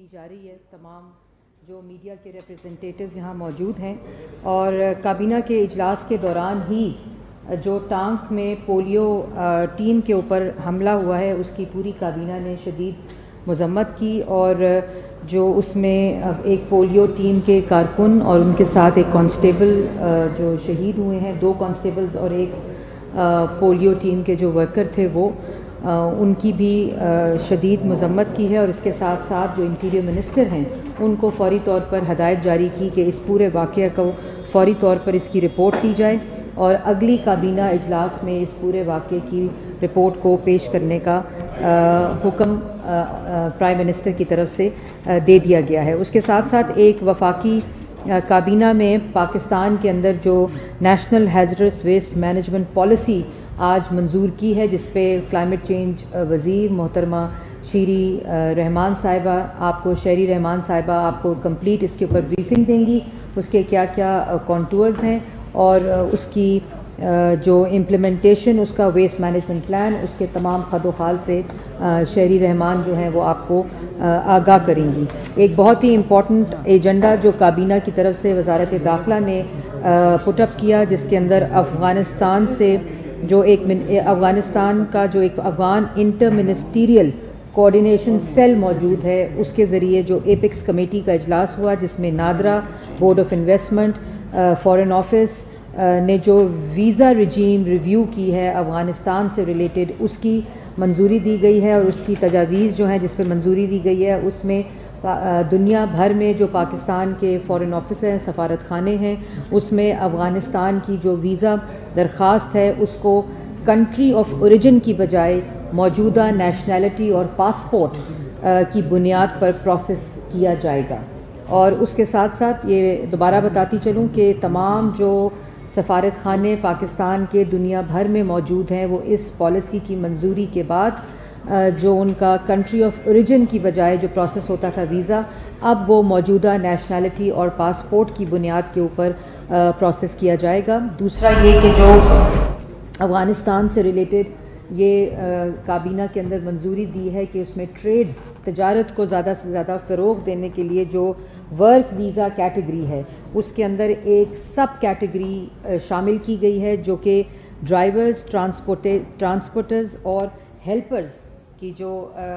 کی جا رہی ہے. تمام جو میڈیا کے ریپرزنٹیٹیوز یہاں موجود ہیں اور کابینہ کے اجلاس کے دوران ہی جو ٹانک میں پولیو ٹیم کے اوپر حملہ ہوا ہے اس کی پوری کابینہ نے شدید مذمت کی اور جو اس میں ایک پولیو ٹیم کے کارکن اور ان کے ساتھ ایک کانسٹیبل جو شہید ہوئے ہیں, 2 کانسٹیبلز اور ایک پولیو ٹیم کے جو ورکر تھے وہ ان کی بھی شدید مذمت کی ہے. اور اس کے ساتھ ساتھ جو انٹیریئر منسٹر ہیں ان کو فوری طور پر ہدایت جاری کی کہ اس پورے واقعہ کو فوری طور پر اس کی رپورٹ لی جائے اور اگلی کابینہ اجلاس میں اس پورے واقعے کی رپورٹ کو پیش کرنے کا حکم پرائم منسٹر کی طرف سے دے دیا گیا ہے. اس کے ساتھ ساتھ ایک وفاقی کابینہ میں پاکستان کے اندر جو national hazardous waste management policy آج منظور کی ہے, جس پہ کلائمیٹ چینج وزیر محترمہ شیری رحمان صاحبہ آپ کو کمپلیٹ اس کے اوپر بریفنگ دیں گی, اس کے کیا کیا کانٹورز ہیں اور اس کی جو امپلیمنٹیشن اس کا ویسٹ مینجمنٹ پلان اس کے تمام خد و خال سے شہری رحمان جو ہیں وہ آپ کو آگاہ کریں گی. ایک بہت ہی امپورٹنٹ ایجنڈا جو کابینہ کی طرف سے وزارت داخلہ نے پٹ اپ کیا, جس کے اندر افغانستان سے جو افغانستان کا جو ایک Afghan inter ministerial coordination cell موجود ہے اس کے ذریعے جو ایپیکس کمیٹی کا اجلاس ہوا, جس میں NADRA, board of investment, foreign office نے جو ویزا رجیم ریویو کی ہے افغانستان سے ریلیٹڈ اس کی منظوری دی گئی ہے. اور اس کی تجاویز جو ہیں جس پہ منظوری دی گئی ہے اس میں دنیا بھر میں جو پاکستان کے فارن آفس ہیں, سفارت خانے ہیں, اس میں افغانستان کی جو ویزا درخواست ہے اس کو کنٹری آف اوریجن کی بجائے موجودہ نیشنلٹی اور پاسپورٹ کی بنیاد پر پروسیس کیا جائے گا. اور اس کے ساتھ ساتھ یہ دوبارہ بتاتی چلوں کہ تمام جو سفارت خانے پاکستان کے دنیا بھر میں موجود ہیں وہ اس پالیسی کی منظوری کے بعد جو ان کا کنٹری آف اوریجن کی بجائے جو پروسیس ہوتا تھا ویزا, اب وہ موجودہ نیشنلٹی اور پاسپورٹ کی بنیاد کے اوپر پروسیس کیا جائے گا. دوسرا یہ کہ جو افغانستان سے ریلیٹڈ یہ کابینہ کے اندر منظوری دی ہے کہ اس میں ٹریڈ تجارت کو زیادہ سے زیادہ فروغ دینے کے لیے جو ورک ویزا کیٹیگری ہے اس کے اندر ایک سب کیٹیگری شامل کی گئی ہے جو کہ ڈرائیورز, ٹرانسپورٹرز اور ہیلپرز کی جو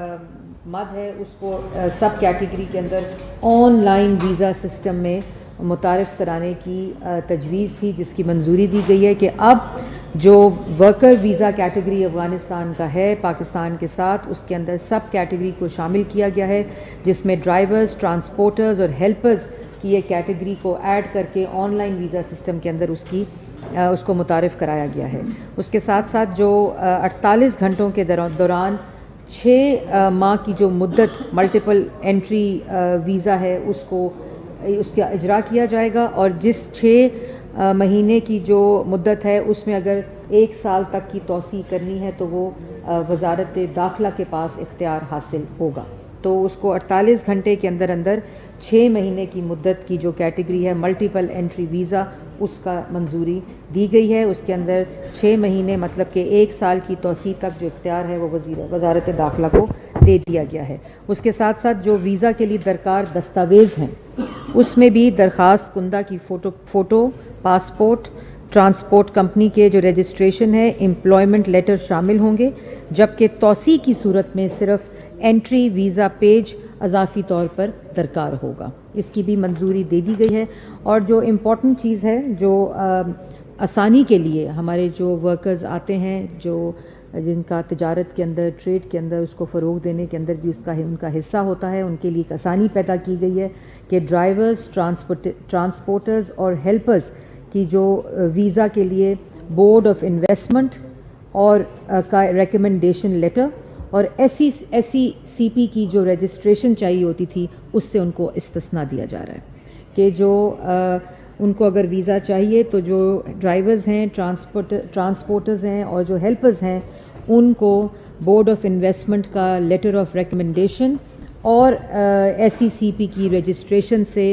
مد ہے اس کو سب کیٹیگری کے اندر آن لائن ویزا سسٹم میں متعارف کرانے کی تجویز تھی, جس کی منظوری دی گئی ہے کہ اب جو ورکر ویزا کیٹیگری افغانستان کا ہے پاکستان کے ساتھ اس کے اندر سب کیٹیگری کو شامل کیا گیا ہے, جس میں ڈرائیورز, ٹرانسپورٹرز اور ہیلپرز کی یہ کیٹیگری کو ایڈ کر کے آن لائن ویزا سسٹم کے اندر اس کو متعارف کرایا گیا ہے. اس کے ساتھ ساتھ جو 48 گھنٹوں کے دوران 6 ماہ کی جو مدت ملٹیپل انٹری ویزا ہے اس کا اجرا کیا جائے گا, اور جس 6 مہینے کی جو مدت ہے اس میں اگر 1 سال تک کی توسیع کرنی ہے تو وہ وزارت داخلہ کے پاس اختیار حاصل ہوگا. تو اس کو 48 گھنٹے کے اندر 6 مہینے کی مدت کی جو کیٹیگری ہے ملٹیپل انٹری ویزا اس کا منظوری دی گئی ہے. اس کے اندر 6 مہینے مطلب کہ 1 سال کی توسیع تک جو اختیار ہے وہ وزارت داخلہ کو دے دیا گیا ہے. اس کے ساتھ ساتھ جو ویزا کے لیے درکار دستاویز ہیں اس میں بھی درخواست کنندہ کی فوٹو, پاسپورٹ, ٹرانسپورٹ کمپنی کے جو رجسٹریشن ہے, امپلائمنٹ لیٹر شامل ہوں گے, جبکہ توسیع کی صورت میں صرف انٹری ویزا پیج اضافی طور پر درکار ہوگا. اس کی بھی منظوری دے دی گئی ہے. اور جو امپورٹنٹ چیز ہے جو آسانی کے لیے ہمارے جو ورکرز آتے ہیں جو جن کا تجارت کے اندر, ٹریڈ کے اندر اس کو فروغ دینے کے اندر بھی ان کا حصہ ہوتا ہے, ان کے لیے ایک آسانی پیدا کی گئی ہے کہ ڈرائیورز, ٹرانسپورٹرز اور ہیلپرز کی جو ویزا کے لیے بورڈ آف انویسٹمنٹ اور کا ریکمنڈیشن لیٹر اور ایس سی پی کی جو رجسٹریشن چاہیے ہوتی تھی اس سے ان کو استثناء دیا جا رہا ہے کہ جو ان کو اگر ویزا چاہیے تو جو ڈرائیورز ہیں, ٹرانسپورٹرز ہیں اور جو ہیلپرز ہیں ان کو بورڈ آف انویسٹمنٹ کا لیٹر آف ریکمنڈیشن اور ایس سی پی کی رجسٹریشن سے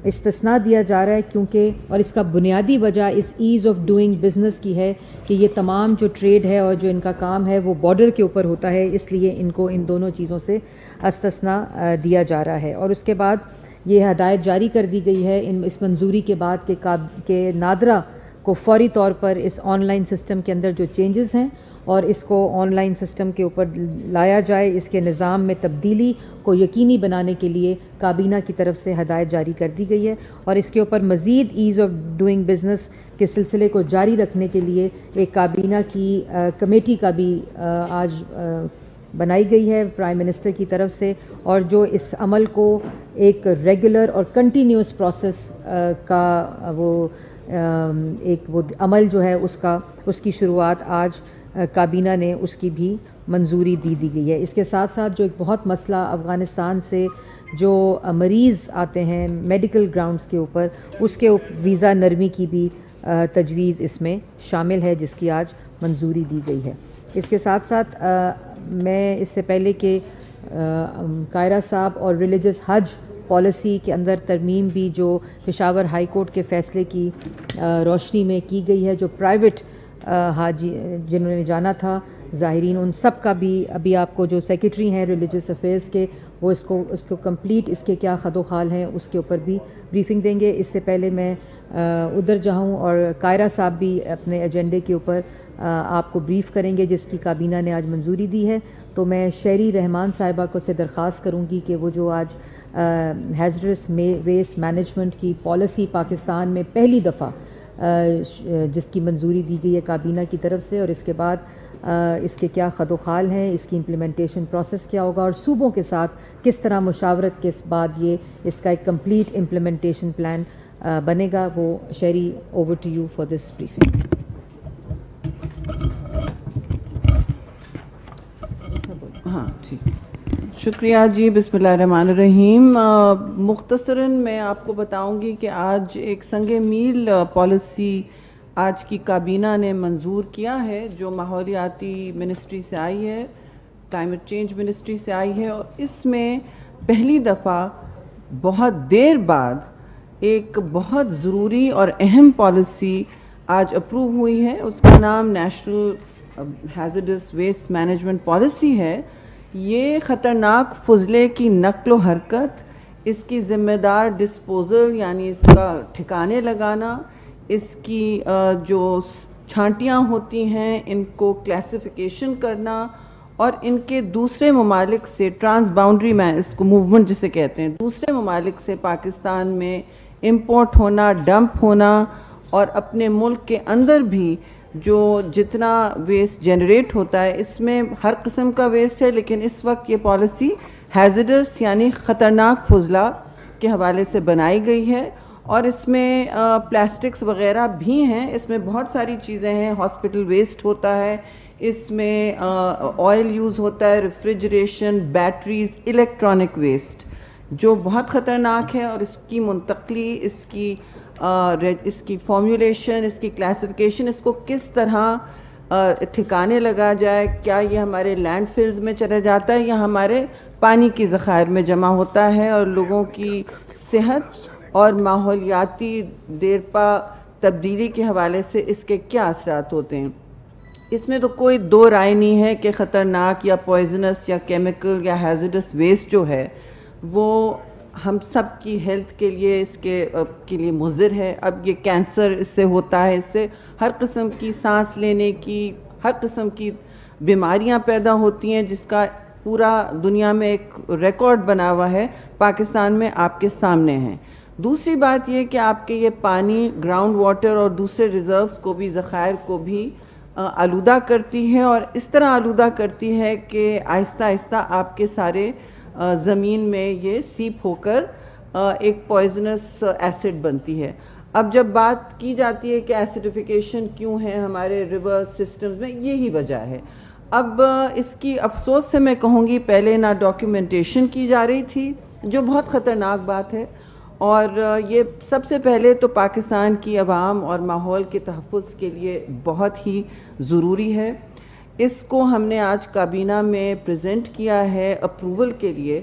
استثنا دیا جا رہا ہے کیونکہ اور اس کا بنیادی وجہ اس ایز آف ڈوئنگ بزنس کی ہے کہ یہ تمام جو ٹریڈ ہے اور جو ان کا کام ہے وہ بارڈر کے اوپر ہوتا ہے، اس لیے ان کو ان دونوں چیزوں سے استثنا دیا جا رہا ہے۔ اور اس کے بعد یہ ہدایت جاری کر دی گئی ہے اس منظوری کے بعد کہ نادرا کو فوری طور پر اس آن لائن سسٹم کے اندر جو چینجز ہیں اور اس کو آن لائن سسٹم کے اوپر لایا جائے، اس کے نظام میں تبدیلی کو یقینی بنانے کے لیے کابینہ کی طرف سے ہدایت جاری کر دی گئی ہے، اور اس کے اوپر مزید ایز آف ڈوئنگ بزنس کے سلسلے کو جاری رکھنے کے لیے ایک کابینہ کی کمیٹی کا بھی آج بنائی گئی ہے پرائم منسٹر کی طرف سے، اور جو اس عمل کو ایک ریگولر اور کنٹینیوس پروسیس کا وہ عمل جو ہے اس کی شروعات آج کابینہ نے اس کی بھی منظوری دی گئی ہے۔ اس کے ساتھ ساتھ جو ایک بہت مسئلہ افغانستان سے جو مریض آتے ہیں میڈیکل گراؤنڈز کے اوپر، اس کے ویزا نرمی کی بھی تجویز اس میں شامل ہے، جس کی آج منظوری دی گئی ہے۔ اس کے ساتھ ساتھ میں اس سے پہلے کہ قاہرہ صاحب اور ریلیجس حج پالیسی کے اندر ترمیم بھی جو پشاور ہائی کورٹ کے فیصلے کی روشنی میں کی گئی ہے، جو پرائیویٹ حاجی جنہوں نے جانا تھا ظاہرین، ان سب کا بھی ابھی آپ کو جو سیکریٹری ہیں ریلیجس افیئرس کے، وہ اس کو کمپلیٹ اس کے کیا خد و خال ہیں اس کے اوپر بھی بریفنگ دیں گے۔ اس سے پہلے میں ادھر جاؤں اور قاہرہ صاحب بھی اپنے ایجنڈے کے اوپر آپ کو بریف کریں گے جس کی کابینہ نے آج منظوری دی ہے، تو میں شہری رحمان صاحبہ کو سے درخواست کروں گی کہ وہ جو آج ہیزرس ویسٹ مینجمنٹ کی پالیسی پاکستان میں پہلی دفعہ جس کی منظوری دی گئی ہے کابینہ کی طرف سے، اور اس کے بعد اس کے کیا خد و خال ہیں، اس کی امپلیمنٹیشن پروسیس کیا ہوگا اور صوبوں کے ساتھ کس طرح مشاورت کے بعد اس کا ایک کمپلیٹ امپلیمنٹیشن پلان بنے گا، وہ شہری over to you for this briefing. ہاں ٹھیک، شکریہ جی۔ بسم اللہ الرحمن الرحیم۔ مختصراً میں آپ کو بتاؤں گی کہ آج ایک سنگ میل پالیسی آج کی کابینہ نے منظور کیا ہے، جو ماحولیاتی منسٹری سے آئی ہے، کلائمیٹ چینج منسٹری سے آئی ہے، اور اس میں پہلی دفعہ بہت دیر بعد ایک بہت ضروری اور اہم پالیسی آج اپروو ہوئی ہے۔ اس کا نام national hazardous waste management policy ہے۔ یہ خطرناک فضلے کی نقل و حرکت، اس کی ذمہ دار ڈسپوزل یعنی اس کا ٹھکانے لگانا، اس کی جو چھانٹیاں ہوتی ہیں ان کو کلاسیفیکیشن کرنا، اور ان کے دوسرے ممالک سے ٹرانس باؤنڈری میں اس کو موومنٹ جسے کہتے ہیں، دوسرے ممالک سے پاکستان میں امپورٹ ہونا، ڈمپ ہونا، اور اپنے ملک کے اندر بھی جو جتنا ویسٹ جنریٹ ہوتا ہے، اس میں ہر قسم کا ویسٹ ہے، لیکن اس وقت یہ پالیسی ہیزرڈس یعنی خطرناک فضلہ کے حوالے سے بنائی گئی ہے، اور اس میں پلاسٹکس وغیرہ بھی ہیں، اس میں بہت ساری چیزیں ہیں، ہاسپٹل ویسٹ ہوتا ہے، اس میں آئل یوز ہوتا ہے، ریفریجریشن، بیٹریز، الیکٹرانک ویسٹ جو بہت خطرناک ہے، اور اس کی منتقلی، اس کی فارمولیشن، اس کی کلاسیفیکیشن، اس کو کس طرح ٹھکانے لگا جائے، کیا یہ ہمارے لینڈ فلز میں چلا جاتا ہے یا ہمارے پانی کی ذخائر میں جمع ہوتا ہے، اور لوگوں کی صحت اور ماحولیاتی دیرپا تبدیلی کے حوالے سے اس کے کیا اثرات ہوتے ہیں۔ اس میں تو کوئی دو رائے نہیں ہے کہ خطرناک یا پوائزنس یا کیمیکل یا ہیزرڈس ویسٹ جو ہے وہ ہم سب کی ہیلتھ کے لیے، اس کے لیے مضر ہے۔ اب یہ کینسر اس سے ہوتا ہے، اس سے ہر قسم کی سانس لینے کی ہر قسم کی بیماریاں پیدا ہوتی ہیں، جس کا پورا دنیا میں ایک ریکارڈ بنا ہوا ہے، پاکستان میں آپ کے سامنے ہیں۔ دوسری بات یہ کہ آپ کے یہ پانی، گراؤنڈ واٹر اور دوسرے ریزروز کو بھی، ذخائر کو بھی آلودہ کرتی ہے، اور اس طرح آلودہ کرتی ہے کہ آہستہ آہستہ آپ کے سارے زمین میں یہ سیپ ہو کر ایک پوائزنس ایسڈ بنتی ہے۔ اب جب بات کی جاتی ہے کہ ایسیڈیفیکیشن کیوں ہے ہمارے ریور سسٹمز میں، یہی وجہ ہے۔ اب اس کی افسوس سے میں کہوں گی پہلے نہ ڈاکیومنٹیشن کی جا رہی تھی، جو بہت خطرناک بات ہے، اور یہ سب سے پہلے تو پاکستان کی عوام اور ماحول کے تحفظ کے لیے بہت ہی ضروری ہے۔ اس کو ہم نے آج کابینہ میں پریزنٹ کیا ہے اپروول کے لیے،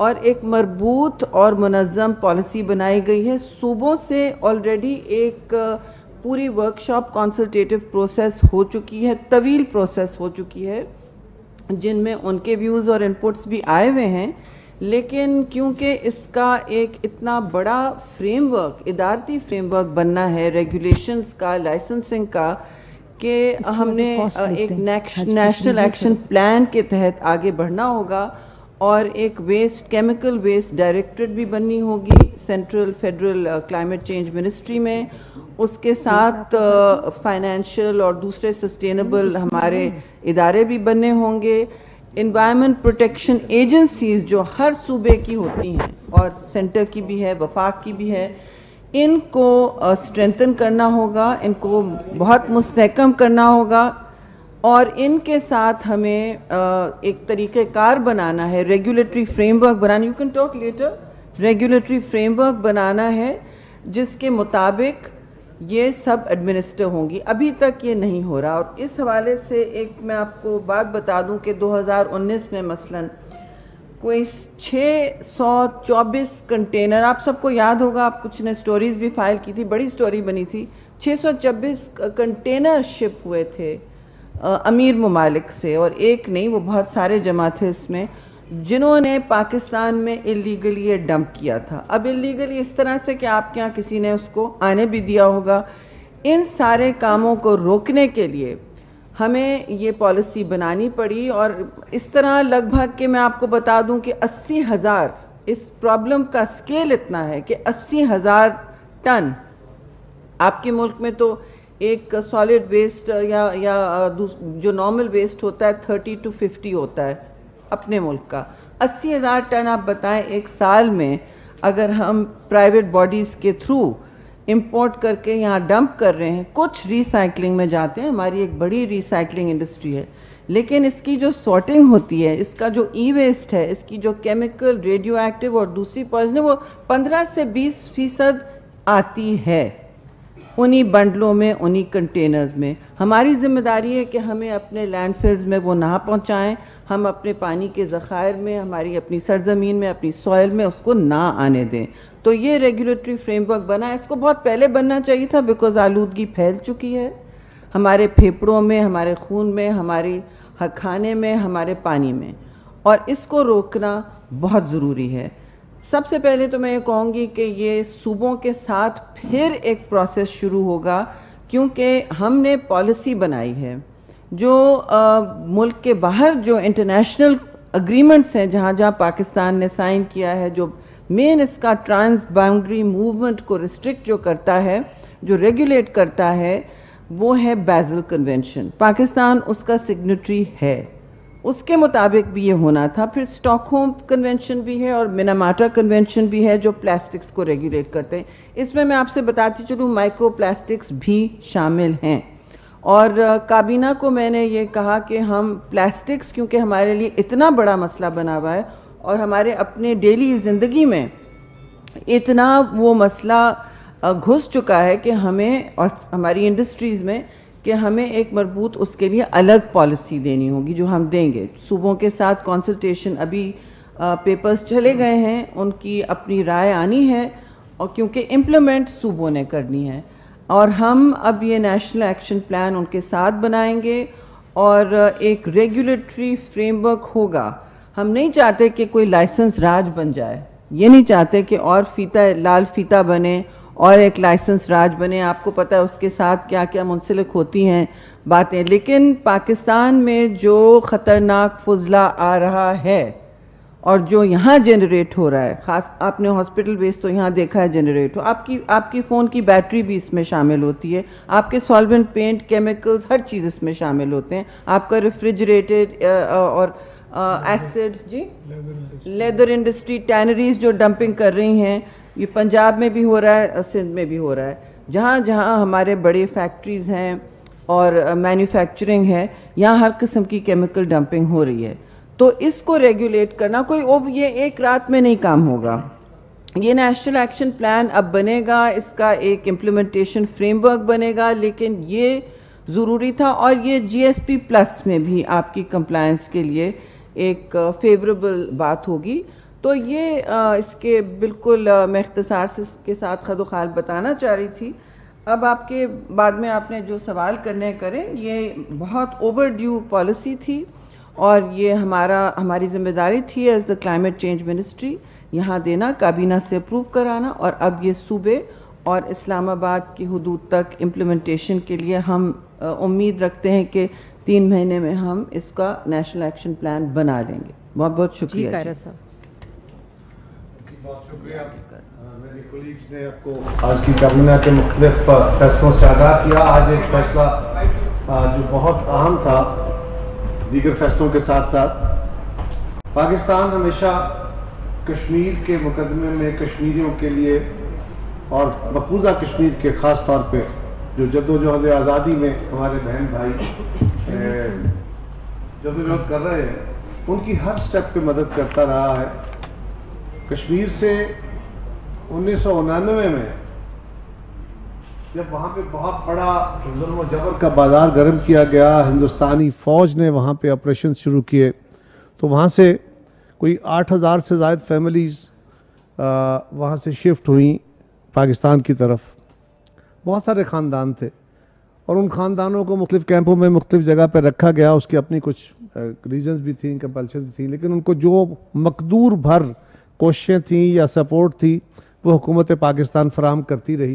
اور ایک مربوط اور منظم پالیسی بنائی گئی ہے. صوبوں سے آلریڈی ایک پوری ورکشاپ کنسلٹیٹو پروسیس ہو چکی ہے, طویل پروسیس ہو چکی ہے, جن میں ان کے ویوز اور انپٹس بھی آئے ہوئے ہیں. لیکن کیونکہ اس کا ایک اتنا بڑا فریم ورک, ادارتی فریم ورک بننا ہے ریگولیشنز کا, لائسنسنگ کا, کہ ہم نے ایک نیشنل ایکشن پلان کے تحت آگے بڑھنا ہوگا, اور ایک کیمیکل ویسٹ ڈائریکٹریٹ بھی بننی ہوگی central federal climate change ministry میں. اس کے ساتھ فائنینشیل اور دوسرے سسٹینیبل ہمارے ادارے بھی بننے ہوں گے. انوائرمنٹ پروٹیکشن ایجنسیز جو ہر صوبے کی ہوتی ہیں اور سینٹر کی بھی ہے, وفاق کی بھی ہے, ان کو اسٹرینتھن کرنا ہوگا, ان کو بہت مستحکم کرنا ہوگا, اور ان کے ساتھ ہمیں ایک طریقہ کار بنانا ہے, ریگولیٹری فریم ورک بنانا, you can talk later, regulatory framework بنانا ہے جس کے مطابق یہ سب ایڈمنسٹر ہوں گی. ابھی تک یہ نہیں ہو رہا. اور اس حوالے سے ایک میں آپ کو بات بتا دوں کہ 2019 میں مثلاً کوئی 624 کنٹینر, آپ سب کو یاد ہوگا, آپ کچھ نے سٹوریز بھی فائل کی تھی, بڑی سٹوری بنی تھی, 626 کنٹینر شپ ہوئے تھے امیر ممالک سے, اور ایک نہیں, وہ بہت سارے جمع تھے اس میں, جنہوں نے پاکستان میں اللیگلی یہ ڈمپ کیا تھا. اب اللیگلی اس طرح سے کہ آپ کے یہاں کسی نے اس کو آنے بھی دیا ہوگا. ان سارے کاموں کو روکنے کے لیے ہمیں یہ پالیسی بنانی پڑی, اور اس طرح لگ بھگ کہ میں آپ کو بتا دوں کہ 80,000, اس پرابلم کا سکیل اتنا ہے کہ 80,000 ٹن, آپ کے ملک میں تو ایک سالڈ ویسٹ یا جو نارمل ویسٹ ہوتا ہے 30 to 50 ہوتا ہے اپنے ملک کا, 80,000 ٹن آپ بتائیں ایک سال میں اگر ہم پرائیویٹ باڈیز کے تھرو امپورٹ کر کے یہاں ڈمپ کر رہے ہیں. کچھ ریسائکلنگ میں جاتے ہیں, ہماری ایک بڑی ریسائکلنگ انڈسٹری ہے, لیکن اس کی جو سارٹنگ ہوتی ہے, اس کا جو ای ویسٹ ہے, اس کی جو کیمیکل, ریڈیو ایکٹیو اور دوسری پوائزن, وہ 15 سے 20% آتی ہے انہی بنڈلوں میں, انہی کنٹینرز میں. ہماری ذمہ داری ہے کہ ہمیں اپنے لینڈ فلز میں وہ نہ پہنچائیں, ہم اپنے پانی کے ذخائر میں, ہماری اپنی سرزمین میں, اپنی سوئل میں اس کو نہ آنے دیں. تو یہ ریگولیٹری فریم ورک بنا ہے. اس کو بہت پہلے بننا چاہیے تھا, بیکاز آلودگی پھیل چکی ہے ہمارے پھیپھڑوں میں, ہمارے خون میں, ہماری کھانے میں, ہمارے پانی میں, اور اس کو روکنا بہت ضروری ہے. سب سے پہلے تو میں یہ کہوں گی کہ یہ صوبوں کے ساتھ پھر ایک پروسیس شروع ہوگا, کیونکہ ہم نے پالیسی بنائی ہے. جو ملک کے باہر جو انٹرنیشنل اگریمنٹس ہیں جہاں جہاں پاکستان نے سائن کیا ہے, جو مین اس کا ٹرانس باؤنڈری موومنٹ کو ریسٹرکٹ جو کرتا ہے, جو ریگولیٹ کرتا ہے, وہ ہے بیزل کنونشن. پاکستان اس کا سگنیٹری ہے, اس کے مطابق بھی یہ ہونا تھا. پھر اسٹاک ہوم کنونشن بھی ہے اور مناماٹا کنونشن بھی ہے جو پلاسٹکس کو ریگولیٹ کرتے ہیں. اس میں آپ سے بتاتی چلوں مائکرو پلاسٹکس بھی شامل ہیں. اور کابینہ کو میں نے یہ کہا کہ ہم پلاسٹکس, کیونکہ ہمارے لیے اتنا بڑا مسئلہ بنا ہوا ہے اور ہمارے اپنے ڈیلی زندگی میں اتنا وہ مسئلہ گھس چکا ہے کہ ہمیں اور ہماری انڈسٹریز میں کہ ہمیں ایک مربوط اس کے لیے الگ پالیسی دینی ہوگی جو ہم دیں گے. صوبوں کے ساتھ کنسلٹیشن, ابھی پیپرز چلے گئے ہیں, ان کی اپنی رائے آنی ہے, اور کیونکہ امپلیمنٹ صوبوں نے کرنی ہے, اور ہم اب یہ نیشنل ایکشن پلان ان کے ساتھ بنائیں گے اور ایک ریگولیٹری فریم ورک ہوگا. ہم نہیں چاہتے کہ کوئی لائسنس راج بن جائے, یہ نہیں چاہتے کہ اور فیتا لال فیتا بنے اور ایک لائسنس راج بنے. آپ کو پتہ ہے اس کے ساتھ کیا کیا منسلک ہوتی ہیں باتیں. لیکن پاکستان میں جو خطرناک فضلہ آ رہا ہے اور جو یہاں جنریٹ ہو رہا ہے, خاص آپ نے ہاسپٹل ویسٹ تو یہاں دیکھا ہے جنریٹ ہو, آپ کی فون کی بیٹری بھی اس میں شامل ہوتی ہے, آپ کے سالوینٹ, پینٹ, کیمیکلز, ہر چیز اس میں شامل ہوتے ہیں. آپ کا ریفریجریٹڈ اور ایسڈ, جی لیدر انڈسٹری, ٹینریز جو ڈمپنگ کر رہی ہیں, یہ پنجاب میں بھی ہو رہا ہے, سندھ میں بھی ہو رہا ہے, جہاں جہاں ہمارے بڑے فیکٹریز ہیں اور مینوفیکچرنگ ہے, یہاں ہر قسم کی کیمیکل ڈمپنگ ہو رہی ہے. تو اس کو ریگولیٹ کرنا کوئی یہ ایک رات میں نہیں کام ہوگا. یہ نیشنل ایکشن پلان اب بنے گا, اس کا ایک امپلیمنٹیشن فریم ورک بنے گا, لیکن یہ ضروری تھا. اور یہ جی ایس پی پلس میں بھی آپ کی کمپلائنس کے لیے ایک فیوریبل بات ہوگی. تو یہ اس کے بالکل میں اختصار سے کے ساتھ خد و خال بتانا چاہ رہی تھی. اب آپ کے بعد میں آپ نے جو سوال کرنے کریں, یہ بہت اوور ڈیو پالیسی تھی اور یہ ہماری ذمہ داری تھی as the climate change ministry یہاں دینا, کابینہ سے اپروو کرانا, اور اب یہ صوبے اور اسلام آباد کی حدود تک امپلیمنٹیشن کے لیے ہم امید رکھتے ہیں کہ 3 مہینے میں ہم اس کا نیشنل ایکشن پلان بنا لیں گے. بہت بہت شکریہ. جی کائرہ صاحب. بہت شکریہ. میرے کولیگز نے آپ کو آج کی کابینہ کے مختلف فیصلوں سے آگاہ کیا. آج ایک فیصلہ جو بہت اہم تھا دیگر فیصلوں کے ساتھ ساتھ, پاکستان ہمیشہ کشمیر کے مقدمے میں کشمیریوں کے لیے اور مقبوضہ کشمیر کے خاص طور پہ جو جدوجہد آزادی میں ہمارے بہن بھائی جدوجہد کر رہے ہیں, ان کی ہر سٹیپ پہ مدد کرتا رہا ہے. کشمیر سے 1999 میں جب وہاں پہ بہت بڑا ظلم و جبر کا بازار گرم کیا گیا, ہندوستانی فوج نے وہاں پہ آپریشن شروع کیے, تو وہاں سے کوئی 8,000 سے زائد فیملیز وہاں سے شفٹ ہوئیں پاکستان کی طرف. بہت سارے خاندان تھے اور ان خاندانوں کو مختلف کیمپوں میں مختلف جگہ پہ رکھا گیا. اس کی اپنی کچھ ریزنز بھی تھیں, کمپلشنز تھیں, لیکن ان کو جو مقدور بھر کوششیں تھیں یا سپورٹ تھی وہ حکومت پاکستان فراہم کرتی رہی.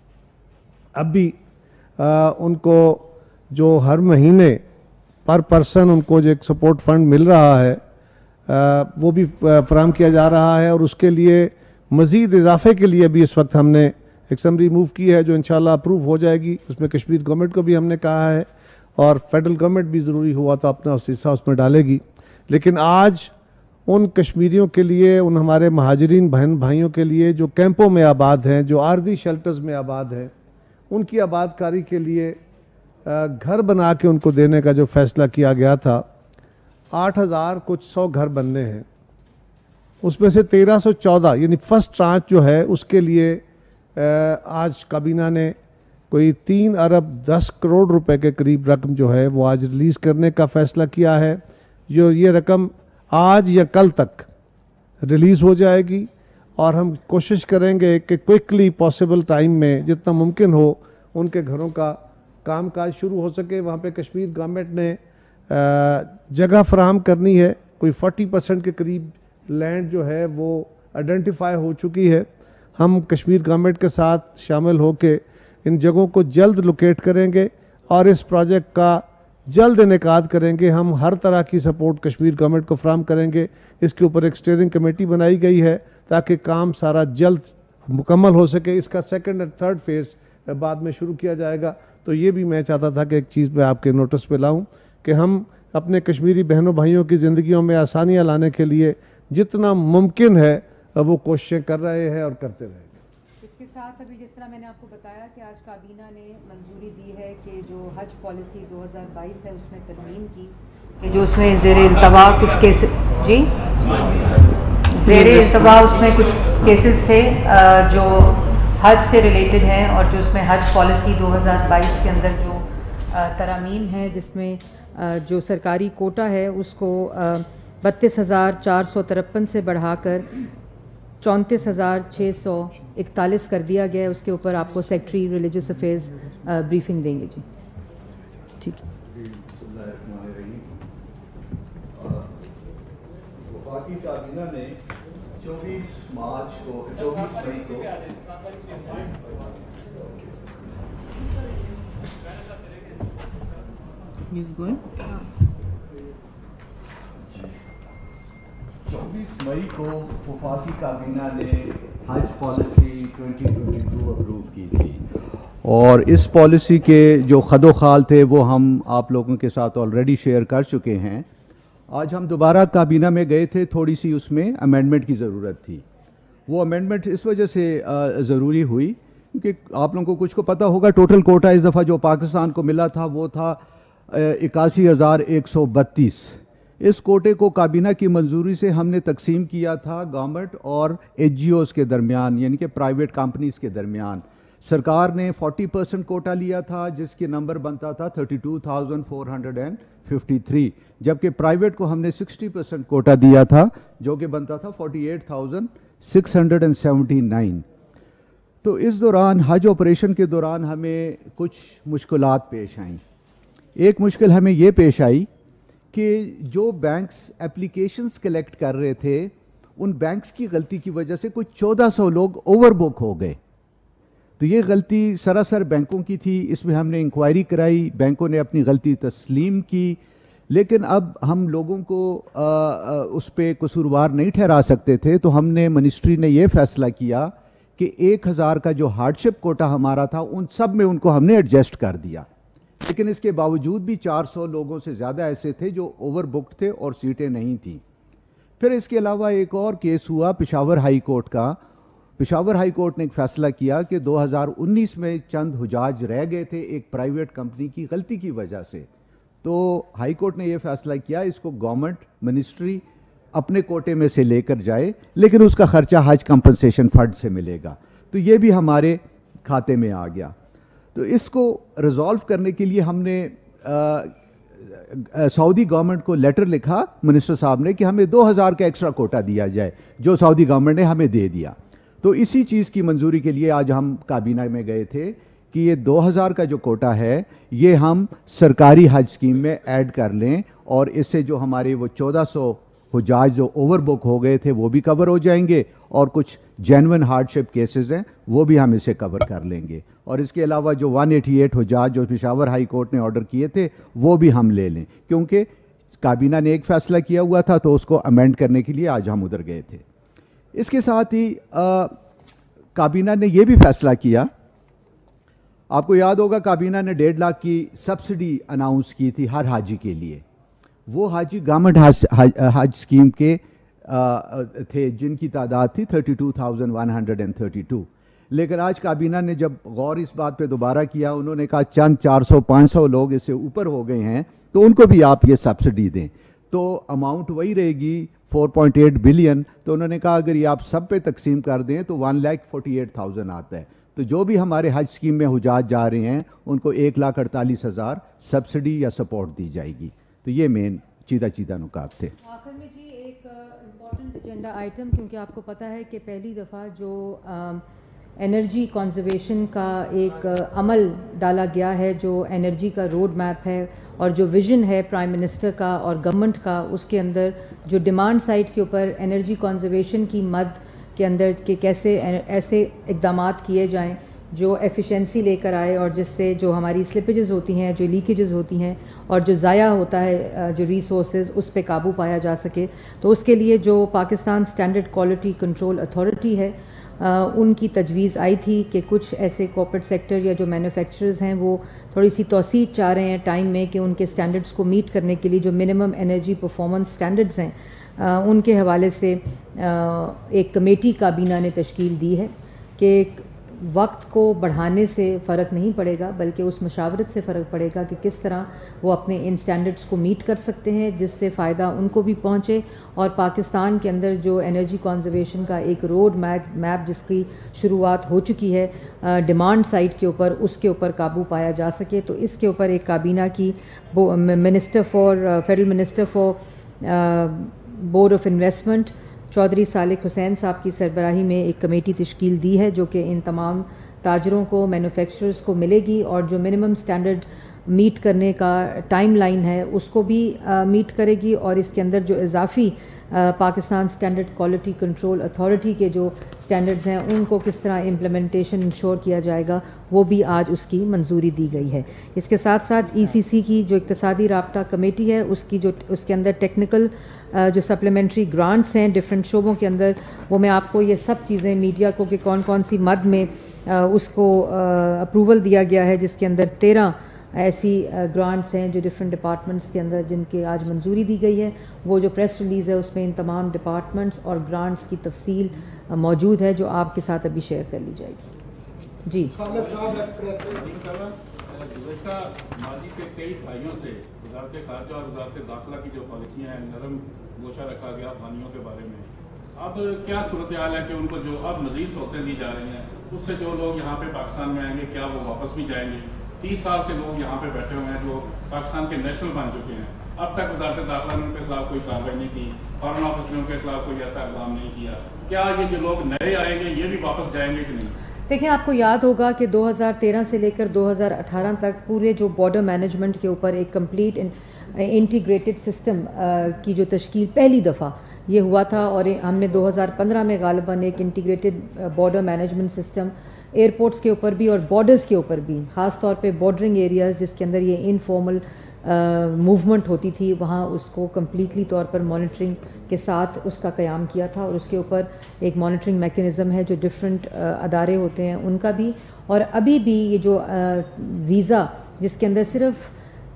اب بھی ان کو جو ہر مہینے پر پرسن ان کو جو ایک سپورٹ فنڈ مل رہا ہے وہ بھی فراہم کیا جا رہا ہے, اور اس کے لیے مزید اضافے کے لیے بھی اس وقت ہم نے ایک سمری موو کی ہے جو انشاءاللہ اپروو ہو جائے گی. اس میں کشمیر گورنمنٹ کو بھی ہم نے کہا ہے اور فیڈرل گورنمنٹ بھی ضروری ہوا تو اپنا حصہ اس میں ڈالے گی. لیکن آج ان کشمیریوں کے لیے, ان ہمارے مہاجرین بہن بھائیوں کے لیے جو کیمپوں میں آباد ہیں, جو عارضی شیلٹرز میں آباد ہیں, ان کی آباد کاری کے لیے گھر بنا کے ان کو دینے کا جو فیصلہ کیا گیا تھا, 8,000 کچھ 100 گھر بننے ہیں. اس میں سے 1,314 یعنی فرسٹ ٹرانچ جو ہے اس کے لیے آج کابینہ نے کوئی 3 ارب 10 کروڑ روپے کے قریب رقم جو ہے وہ آج ریلیز کرنے کا فیصلہ کیا ہے. یہ رقم آج یا کل تک ریلیز ہو جائے گی, اور ہم کوشش کریں گے کہ کوئکلی پاسبل ٹائم میں جتنا ممکن ہو ان کے گھروں کا کام کاج شروع ہو سکے. وہاں پہ کشمیر گورنمنٹ نے جگہ فراہم کرنی ہے, کوئی 40% کے قریب لینڈ جو ہے وہ آئیڈینٹیفائی ہو چکی ہے. ہم کشمیر گورنمنٹ کے ساتھ شامل ہو کے ان جگہوں کو جلد لوکیٹ کریں گے اور اس پروجیکٹ کا جلد انعقاد کریں گے. ہم ہر طرح کی سپورٹ کشمیر گورنمنٹ کو فراہم کریں گے. اس کے اوپر ایک اسٹیئرنگ کمیٹی بنائی گئی ہے تاکہ کام سارا جلد مکمل ہو سکے. اس کا 2nd اور 3rd فیز بعد میں شروع کیا جائے گا. تو یہ بھی میں چاہتا تھا کہ ایک چیز میں آپ کے نوٹس پہ لاؤں کہ ہم اپنے کشمیری بہنوں بھائیوں کی زندگیوں میں آسانیاں لانے کے لیے جتنا ممکن ہے وہ کوششیں کر رہے ہیں اور کرتے رہیں گے. اس کے ساتھ ابھی جس طرح میں نے آپ کو بتایا کہ آج کابینہ نے منظوری دی ہے کہ جو حج پالیسی 2022 ہے اس میں ترمیم کی کہ جو اس میں زیر التوا کچھ کیسز زیر التوا اس میں کچھ کیسز تھے جو حج سے ریلیٹڈ ہیں, اور جو اس میں حج پالیسی 2022 کے اندر جو ترامیم ہے جس میں جو سرکاری کوٹا ہے اس کو 32,453 سے بڑھا کر 34,641 کر دیا گیا ہے. اس کے اوپر آپ کو سیکٹری ریلیجس افیئرز بریفنگ دیں گے. جی ٹھیک ہے. وفاقی کابینہ نے 24 مئی کو He's going? 24 مئی کو وفاقی کابینہ نے حج پالیسی 2022 اپروو کی تھی, اور اس پالیسی کے جو خد و خال تھے وہ ہم آپ لوگوں کے ساتھ آلریڈی شیئر کر چکے ہیں. آج ہم دوبارہ کابینہ میں گئے تھے, تھوڑی سی اس میں امینڈمنٹ کی ضرورت تھی. وہ امینڈمنٹ اس وجہ سے ضروری ہوئی کیونکہ آپ لوگوں کو کچھ کو پتہ ہوگا ٹوٹل کوٹا اس دفعہ جو پاکستان کو ملا تھا وہ تھا 81,132. اس کوٹے کو کابینہ کی منظوری سے ہم نے تقسیم کیا تھا گورنمنٹ اور NGOs کے درمیان, یعنی کہ پرائیویٹ کمپنیز کے درمیان. سرکار نے 40% کوٹا لیا تھا جس کے نمبر بنتا تھا 32,453, جبکہ پرائیویٹ کو ہم نے 60% کوٹا دیا تھا جو کہ بنتا تھا 48,679. تو اس دوران حج آپریشن کے دوران ہمیں کچھ مشکلات پیش آئیں. ایک مشکل ہمیں یہ پیش آئی کہ جو بینکس اپلیکیشنز کلیکٹ کر رہے تھے ان بینکس کی غلطی کی وجہ سے کچھ 1400 لوگ اوور بک ہو گئے. تو یہ غلطی سراسر بینکوں کی تھی. اس میں ہم نے انکوائری کرائی, بینکوں نے اپنی غلطی تسلیم کی, لیکن اب ہم لوگوں کو اس پہ قصوروار نہیں ٹھہرا سکتے تھے. تو ہم نے منسٹری نے یہ فیصلہ کیا کہ 1000 کا جو ہارڈ شپ کوٹا ہمارا تھا ان سب میں ان کو ہم نے ایڈجسٹ کر دیا. لیکن اس کے باوجود بھی 400 لوگوں سے زیادہ ایسے تھے جو اوور بکڈ تھے اور سیٹیں نہیں تھیں. پھر اس کے علاوہ ایک اور کیس ہوا پشاور ہائی کورٹ کا. پشاور ہائی کورٹ نے ایک فیصلہ کیا کہ 2019 میں چند حجاج رہ گئے تھے ایک پرائیویٹ کمپنی کی غلطی کی وجہ سے. تو ہائی کورٹ نے یہ فیصلہ کیا اس کو گورنمنٹ منسٹری اپنے کوٹے میں سے لے کر جائے, لیکن اس کا خرچہ حج کمپنسیشن فنڈ سے ملے گا. تو یہ بھی ہمارے کھاتے میں آ گیا. تو اس کو ریزالو کرنے کے لیے ہم نے سعودی گورنمنٹ کو لیٹر لکھا منسٹر صاحب نے کہ ہمیں 2000 کا ایکسٹرا کوٹا دیا جائے, جو سعودی گورنمنٹ نے ہمیں دے دیا. تو اسی چیز کی منظوری کے لیے آج ہم کابینہ میں گئے تھے کہ یہ 2000 کا جو کوٹا ہے یہ ہم سرکاری حج اسکیم میں ایڈ کر لیں, اور اس سے جو ہمارے وہ 1400 حجاج جو اوور بک ہو گئے تھے وہ بھی کور ہو جائیں گے, اور کچھ جینون ہارڈ شپ کیسز ہیں وہ بھی ہم اسے کور کر لیں گے. اور اس کے علاوہ جو 188 حجاج جو پشاور ہائی کورٹ نے آرڈر کیے تھے وہ بھی ہم لے لیں, کیونکہ کابینہ نے ایک فیصلہ کیا ہوا تھا تو اس کو امینڈ کرنے کے لیے آج ہم ادھر گئے تھے. اس کے ساتھ ہی کابینہ نے یہ بھی فیصلہ کیا, آپ کو یاد ہوگا کابینہ نے 1.5 لاکھ کی سبسڈی اناؤنس کی تھی ہر حاجی کے لیے. وہ حاجی گورنمنٹ حج اسکیم کے تھے جن کی تعداد تھی 32,132. لیکن آج کابینہ نے جب غور اس بات پہ دوبارہ کیا, انہوں نے کہا چند 400-500 لوگ اس سے اوپر ہو گئے ہیں تو ان کو بھی آپ یہ سبسڈی دیں. تو اماؤنٹ وہی رہے گی 4.8 بلین. تو انہوں نے کہا اگر یہ آپ سب پہ تقسیم کر دیں تو 1,48,000 آتا ہے. تو جو بھی ہمارے حج اسکیم میں حجاج جا رہے ہیں ان کو 1,48,000 سبسڈی یا سپورٹ دی جائے گی. تو یہ مین چیدہ نکات تھے. آخر میں جی ایک امپورٹنٹ ایجنڈا آئٹم, کیونکہ آپ کو پتہ ہے کہ پہلی دفعہ جو انرجی کنزرویشن کا ایک عمل ڈالا گیا ہے, جو انرجی کا روڈ میپ ہے اور جو ویژن ہے پرائم منسٹر کا اور گورنمنٹ کا, اس کے اندر جو ڈیمانڈ سائڈ کے اوپر انرجی کنزرویشن کی مد کے اندر کہ کیسے ایسے اقدامات کیے جائیں جو ایفیشنسی لے کر آئے, اور جس سے جو ہماری سلپیجز ہوتی ہیں, جو لیکیجز ہوتی ہیں, اور جو ضائع ہوتا ہے جو ریسورسز, اس پہ قابو پایا جا سکے. تو اس کے لیے جو Pakistan standard quality control authority ہے ان کی تجویز آئی تھی کہ کچھ ایسے کارپوریٹ سیکٹر یا جو مینوفیکچررز ہیں وہ تھوڑی سی توسیع چاہ رہے ہیں ٹائم میں کہ ان کے اسٹینڈرڈس کو میٹ کرنے کے لیے جو منیمم انرجی پرفارمنس اسٹینڈرڈز ہیں ان کے حوالے سے ایک کمیٹی کابینہ نے تشکیل دی ہے کہ وقت کو بڑھانے سے فرق نہیں پڑے گا بلکہ اس مشاورت سے فرق پڑے گا کہ کس طرح وہ اپنے ان سٹینڈرڈز کو میٹ کر سکتے ہیں جس سے فائدہ ان کو بھی پہنچے, اور پاکستان کے اندر جو انرجی کنزرویشن کا ایک روڈ میپ جس کی شروعات ہو چکی ہے ڈیمانڈ سائڈ کے اوپر, اس کے اوپر قابو پایا جا سکے. تو اس کے اوپر ایک کابینہ کی federal minister for board of investment Chaudhry Saleh Hussain صاحب کی سربراہی میں ایک کمیٹی تشکیل دی ہے جو کہ ان تمام تاجروں کو, مینوفیکچررز کو ملے گی, اور جو منیمم سٹینڈرڈ میٹ کرنے کا ٹائم لائن ہے اس کو بھی میٹ کرے گی, اور اس کے اندر جو اضافی Pakistan standard quality control authority کے جو اسٹینڈرڈز ہیں ان کو کس طرح امپلیمنٹیشن انشور کیا جائے گا وہ بھی آج اس کی منظوری دی گئی ہے. اس کے ساتھ ساتھ ECC کی جو اقتصادی رابطہ کمیٹی ہے اس کے اندر ٹیکنیکل جو سپلیمنٹری گرانٹس ہیں ڈفرینٹ شعبوں کے اندر, وہ میں آپ کو یہ سب چیزیں میڈیا کو کہ کون کون سی مد میں اس کو اپروول دیا گیا ہے, جس کے اندر 13 ایسی گرانٹس ہیں جو ڈفرینٹ ڈپارٹمنٹس کے اندر جن کے آج منظوری دی گئی ہے. وہ جو پریس ریلیز ہے اس میں ان تمام ڈپارٹمنٹس اور گرانٹس کی تفصیل موجود ہے جو آپ کے ساتھ ابھی شیئر کر لی جائے گی. جی گزشتہ ماضی سے کئی دہائیوں سے وزارت خارجہ اور وزارت داخلہ کی جو پالیسیاں ہیں نرم گوشہ رکھا گیا افغانیوں کے بارے میں. اب کیا صورتحال ہے کہ ان کو جو اب مزید سہولتیں دی جا رہی ہیں اس سے جو لوگ یہاں پہ پاکستان میں آئیں گے کیا وہ واپس بھی جائیں گے؟ 30 سال سے لوگ یہاں پہ بیٹھے ہوئے ہیں جو پاکستان کے نیشنل بن چکے ہیں, اب تک وزارت داخلہ نے ان کے خلاف کوئی کارروائی نہیں کی، فارن آفس نے ان کے خلاف کوئی ایسا اقدام نہیں کیا. کیا یہ جو لوگ نئے آئیں گے یہ بھی واپس جائیں گے کہ نہیں؟ دیکھیں آپ کو یاد ہوگا کہ 2013 سے لے کر 2018 تک پورے جو بارڈر مینجمنٹ کے اوپر ایک کمپلیٹ انٹیگریٹڈ سسٹم کی جو تشکیل پہلی دفعہ یہ ہوا تھا، اور ہم نے 2015 میں غالباً ایک integrated border management system airports کے اوپر بھی اور بارڈرز کے اوپر بھی، خاص طور پہ بارڈرنگ ایریاز جس کے اندر یہ انفارمل موومنٹ ہوتی تھی، وہاں اس کو کمپلیٹلی طور پر مانیٹرنگ کے ساتھ اس کا قیام کیا تھا، اور اس کے اوپر ایک مانیٹرنگ میکینزم ہے جو ڈفرینٹ ادارے ہوتے ہیں ان کا بھی. اور ابھی بھی یہ جو ویزا جس کے اندر صرف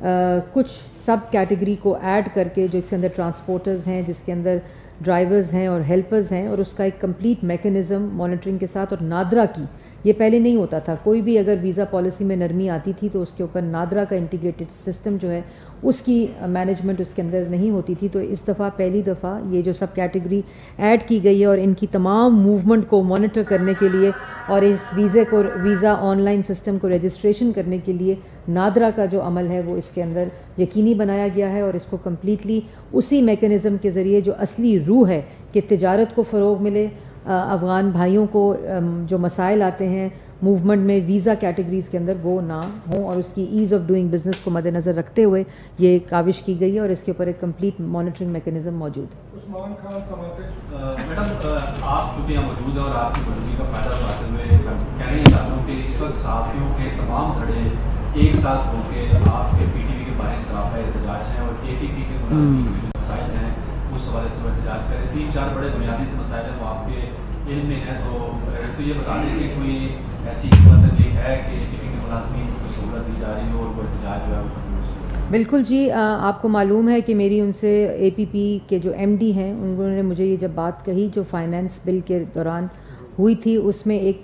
کچھ سب کیٹیگری کو ایڈ کر کے، جو اس کے اندر ٹرانسپورٹرز ہیں، جس کے اندر ڈرائیورز ہیں اور ہیلپرز ہیں، اور اس کا ایک کمپلیٹ میکینزم مانیٹرنگ کے ساتھ، اور نادرا کی یہ پہلے نہیں ہوتا تھا. کوئی بھی اگر ویزا پالیسی میں نرمی آتی تھی تو اس کے اوپر نادرا کا انٹیگریٹڈ سسٹم جو ہے اس کی مینجمنٹ اس کے اندر نہیں ہوتی تھی. تو اس دفعہ پہلی دفعہ یہ جو سب کیٹیگری ایڈ کی گئی ہے، اور ان کی تمام موومنٹ کو مانیٹر کرنے کے لیے اور اس ویزا آن لائن سسٹم کو رجسٹریشن کرنے کے لیے نادرا کا جو عمل ہے وہ اس کے اندر یقینی بنایا گیا ہے، اور اس کو کمپلیٹلی اسی میکینزم کے ذریعے جو اصلی روح ہے کہ تجارت کو فروغ ملے، افغان بھائیوں کو جو مسائل آتے ہیں موومنٹ میں ویزا کیٹیگریز کے اندر وہ نہ ہوں، اور اس کی ایز آف ڈوئنگ بزنس کو مد نظر رکھتے ہوئے یہ کاوش کی گئی ہے، اور اس کے اوپر ایک کمپلیٹ مانیٹرنگ میکینزم موجود ہے. عثمان خان سما سے میڈم آپ چونکہ یہاں موجود ہیں اور آپ کی موجودگی کا فائدہ اٹھاتے ہوئے کہنا یہ چاہتا ہوں کہ اس وقت صحافیوں کے تمام دھڑے ایک ساتھ ہو کے آپ کے پی ٹی وی کے باہر سراپا احتجاج ہیں، اور اے پی پی کے مسائل ہیں اس حوالے سے وہ احتجاج کریں. 3-4 بڑے بنیادی سے مسائل ہیں وہ آپ کے علم میں ہیں، تو یہ بتا دیں کہ کوئی ایسی حکمت عملی ہے کہ اے پی پی کے ملازمین کو سہولت دی جا رہی ہو اور وہ احتجاج جو ہے وہ بالکل جی. آپ کو معلوم ہے کہ میری ان سے اے پی پی کے جو ایم ڈی ہیں انہوں نے مجھے یہ جب بات کہی جو فائنانس بل کے دوران ہوئی تھی، اس میں ایک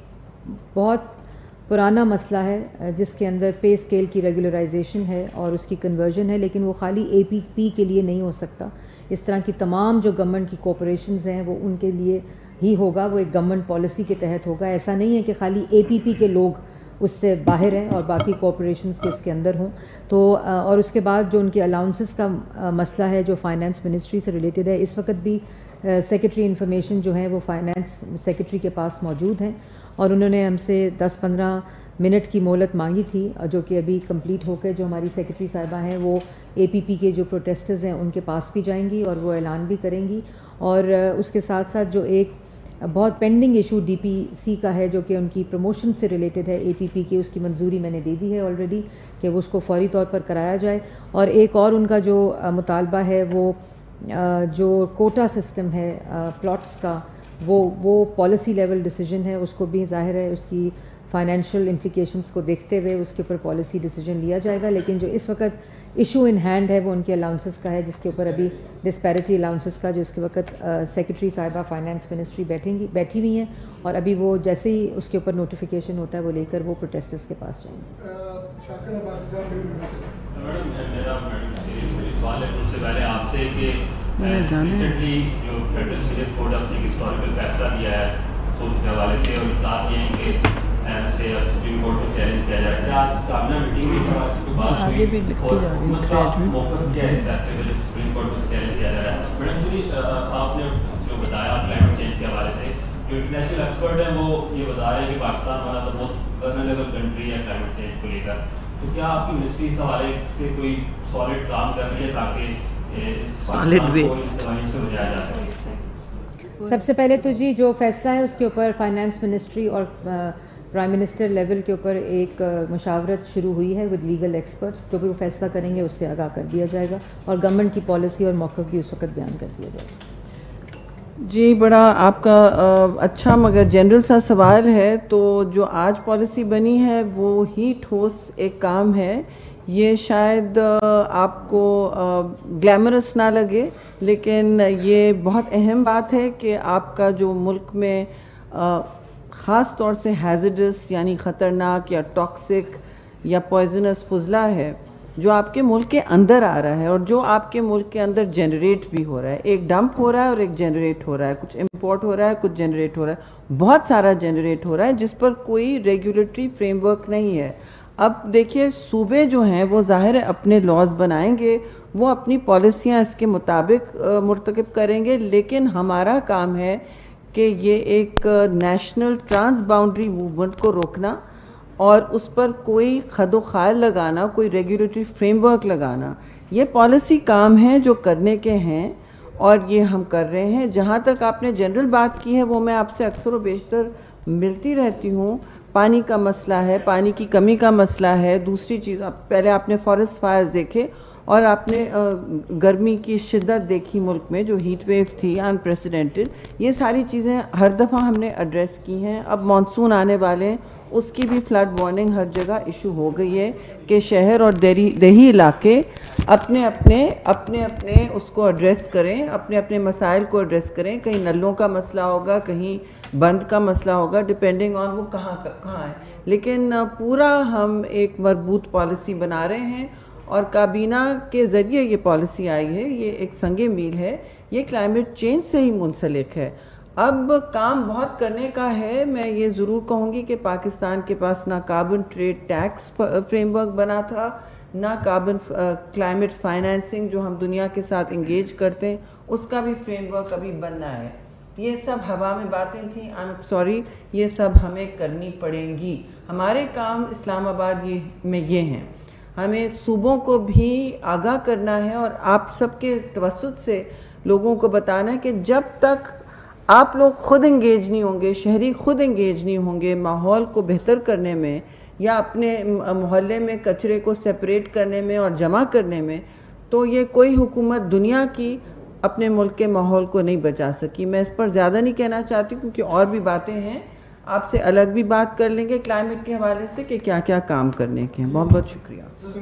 بہت پرانا مسئلہ ہے جس کے اندر پے اسکیل کی ریگولرائزیشن ہے اور اس کی کنورژن ہے، لیکن وہ خالی اے پی پی کے لیے نہیں ہو سکتا. اس طرح کی تمام جو گورنمنٹ کی کوپریشنز ہیں وہ ان کے لیے ہی ہوگا، وہ ایک گورنمنٹ پالیسی کے تحت ہوگا. ایسا نہیں ہے کہ خالی اے پی پی کے لوگ اس سے باہر ہیں اور باقی کوپریشنز کے اس کے اندر ہوں. تو اور اس کے بعد جو ان کے الاؤنسز کا مسئلہ ہے جو فائنانس منسٹری سے ریلیٹڈ ہے، اس وقت بھی سیکرٹری انفارمیشن جو ہیں وہ فائنانس سیکرٹری کے پاس موجود ہیں، اور انہوں نے ہم سے 10-15 منٹ کی مہلت مانگی تھی، جو کہ ابھی کمپلیٹ ہو کے جو ہماری سیکرٹری صاحبہ ہیں وہ اے پی پی کے جو پروٹیسٹرز ہیں ان کے پاس بھی جائیں گی اور وہ اعلان بھی کریں گی. اور اس کے ساتھ ساتھ جو ایک بہت pending issue D P C کا ہے جو کہ ان کی پروموشن سے ریلیٹڈ ہے اے پی پی کی، اس کی منظوری میں نے دے دی ہے آلریڈی کہ وہ اس کو فوری طور پر کرایا جائے. اور ایک اور ان کا جو مطالبہ ہے وہ جو کوٹا سسٹم ہے پلاٹس کا، وہ پالیسی لیول ڈیسیجن ہے، اس کو بھی ظاہر ہے اس کی فائنینشیل امپلیکیشنز کو دیکھتے ہوئے اس کے اوپر پالیسی ڈیسیجن لیا جائے گا. لیکن جو اس وقت ایشو ان ہینڈ ہے وہ ان کے الاؤنسز کا ہے، جس کے اوپر ابھی ڈسپیرٹی الاؤنسز کا جو اس کے وقت سیکرٹری صاحبہ فائنانس منسٹری بیٹھی ہوئی ہیں، اور ابھی وہ جیسے ہی اس کے اوپر نوٹیفیکیشن ہوتا ہے وہ لے کر وہ پروٹیسٹرز کے پاس جائیں گے. شاکر عباسی صاحب میرا سوال ہے اس سے پہلے آپ سے کہ ریسنٹلی جو فیڈرل سیریت کورٹ نے ایک ہسٹوریکل فیصلہ دیا ہے سود کے حوالے سے، اور اطلاعات یہ ہیں کہ سے سپریم کورٹ میں چیلنج کیا جائے گا. آج کابینہ میٹنگ میں اس حوالے سے کوئی بات ہوئی اور حکومت کا موقف کیا ہے اس فیصلے میں جو سپریم کورٹ میں چیلنج کیا جا رہا ہے؟ میڈم جی آپ نے جو بتایا کلائمیٹ چینج کے حوالے سے، جو انٹرنیشنل ایکسپرٹ ہیں وہ یہ بتا رہے ہیں کہ پاکستان والا دا موسٹ ورنریبل کنٹری ہے کلائمیٹ چینج کو لے کر. تو کیا آپ کی منسٹری اس حوالے سے کوئی سالڈ کام کر رہی ہے تاکہ سالڈ ویسٹ سے بچایا جا سکے؟ سب سے پہلے تو جی جو فیصلہ ہے اس کے اوپر فائنانس منسٹری اور پرائم منسٹر لیول کے اوپر ایک مشاورت شروع ہوئی ہے ود لیگل ایکسپرٹس. جو بھی وہ فیصلہ کریں گے اس سے آگاہ کر دیا جائے گا، اور گورنمنٹ کی پالیسی اور موقف بھی اس وقت بیان کر دیا جائے گا. جی بڑا آپ کا اچھا مگر جنرل سا سوال ہے. تو جو آج پالیسی بنی ہے وہ ہی ٹھوس ایک کام ہے. یہ شاید آپ کو گلیمرس نہ لگے، لیکن یہ بہت اہم بات ہے کہ آپ کا جو ملک میں خاص طور سے ہیزرڈس یعنی خطرناک یا ٹاکسک یا پوائزنس فضلہ ہے جو آپ کے ملک کے اندر آ رہا ہے، اور جو آپ کے ملک کے اندر جنریٹ بھی ہو رہا ہے. ایک ڈمپ ہو رہا ہے اور ایک جنریٹ ہو رہا ہے، کچھ امپورٹ ہو رہا ہے کچھ جنریٹ ہو رہا ہے، بہت سارا جنریٹ ہو رہا ہے جس پر کوئی ریگولیٹری فریم ورک نہیں ہے. اب دیکھیے صوبے جو ہیں وہ ظاہر ہے اپنے لاز بنائیں گے، وہ اپنی پالیسیاں اس کے مطابق مرتکب کریں گے، لیکن ہمارا کام ہے کہ یہ ایک نیشنل ٹرانس باؤنڈری موومنٹ کو روکنا اور اس پر کوئی خد و خال لگانا، کوئی ریگولیٹری فریم ورک لگانا، یہ پالیسی کام ہیں جو کرنے کے ہیں اور یہ ہم کر رہے ہیں. جہاں تک آپ نے جنرل بات کی ہے وہ میں آپ سے اکثر و بیشتر ملتی رہتی ہوں. پانی کا مسئلہ ہے، پانی کی کمی کا مسئلہ ہے. دوسری چیز، پہلے آپ نے فارسٹ فائرز دیکھے اور آپ نے گرمی کی شدت دیکھی ملک میں جو ہیٹ ویو تھی انپریسیڈنٹڈ. یہ ساری چیزیں ہر دفعہ ہم نے ایڈریس کی ہیں. اب مانسون آنے والے ہیں، اس کی بھی فلڈ وارننگ ہر جگہ ایشو ہو گئی ہے کہ شہر اور دیہی علاقے اپنے اپنے اس کو ایڈریس کریں، اپنے اپنے مسائل کو ایڈریس کریں. کہیں نلوں کا مسئلہ ہوگا، کہیں بند کا مسئلہ ہوگا، ڈپینڈنگ آن وہ کہاں ہے. لیکن پورا ہم ایک مربوط پالیسی بنا رہے ہیں اور کابینہ کے ذریعے یہ پالیسی آئی ہے. یہ ایک سنگ میل ہے، یہ کلائمیٹ چینج سے ہی منسلک ہے. اب کام بہت کرنے کا ہے. میں یہ ضرور کہوں گی کہ پاکستان کے پاس نہ carbon trade tax framework بنا تھا، نہ کاربن کلائمیٹ فائنینسنگ جو ہم دنیا کے ساتھ انگیج کرتے ہیں اس کا بھی فریم ورک ابھی بننا ہے. یہ سب ہوا میں باتیں تھیں. یہ سب ہمیں کرنی پڑیں گی. ہمارے کام اسلام آباد میں یہ ہیں. ہمیں صوبوں کو بھی آگاہ کرنا ہے اور آپ سب کے توسط سے لوگوں کو بتانا ہے کہ جب تک آپ لوگ خود انگیج نہیں ہوں گے، شہری خود انگیج نہیں ہوں گے ماحول کو بہتر کرنے میں یا اپنے محلے میں کچرے کو سیپریٹ کرنے میں اور جمع کرنے میں، تو یہ کوئی حکومت دنیا کی اپنے ملک کے ماحول کو نہیں بچا سکی. میں اس پر زیادہ نہیں کہنا چاہتی کیونکہ اور بھی باتیں ہیں. آپ سے الگ بھی بات کر لیں گے کلائمیٹ کے حوالے سے کہ کیا کیا کام کرنے کے ہیں. بہت بہت شکریہ.